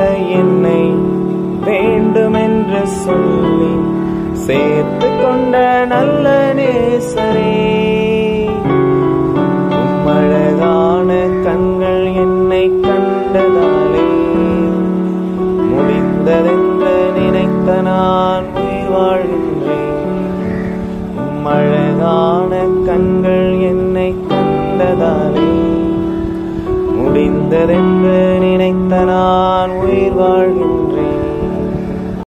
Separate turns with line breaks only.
என்னை வேண்டுமென்று சொல்லி சேர்த்து கொண்ட நல்ல நேசரே, அழகான கண்கள் என்னை கண்டதாலே முடிந்ததென்று நினைத்த நான் உயிர் வாழ்கின்றேன். அழகான கண்கள் என்னை கண்டதாலே முடிந்ததென்று நினைத்த நான் உயிர் வாழ்கின்றேன்.